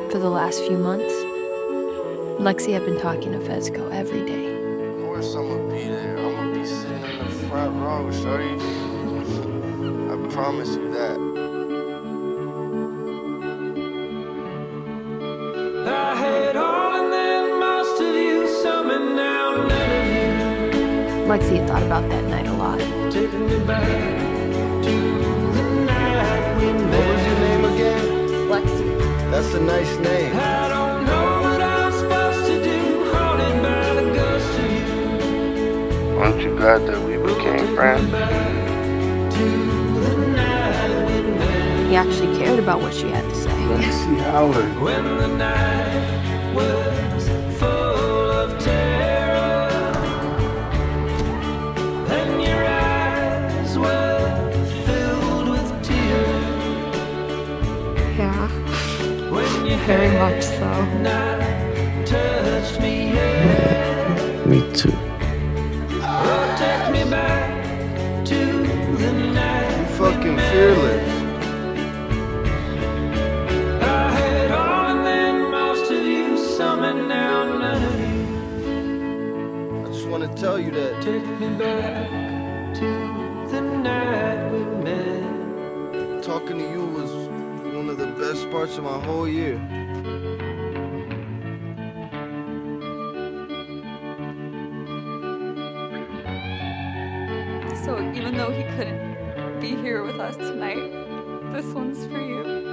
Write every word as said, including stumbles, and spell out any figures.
For the last few months, Lexi had been talking to Fezco every day. Of course I'm gonna be there. I'm gonna be sitting in the front row, shorty. I promise you that. I had all and then most of you, some and now none of you. Lexi had thought about that night a lot. Taking me back to the night we met. What was your name again? Lexi. That's a nice name. I don't know what I'm supposed to do, haunted by the ghost of you. Aren't you glad that we became friends? He actually cared about what she had to say. Lexi Howard. When the night was full of terror, and your eyes were filled with tears. Yeah, When you very much so. not touched me yet. Me too. Oh, take me back to the night. You fucking fearless. I had all and then most of you, some and now none of you. I just want to tell you that. Take me back to the night we met. Talking to you was one of the best parts of my whole year. So even though he couldn't be here with us tonight, this one's for you.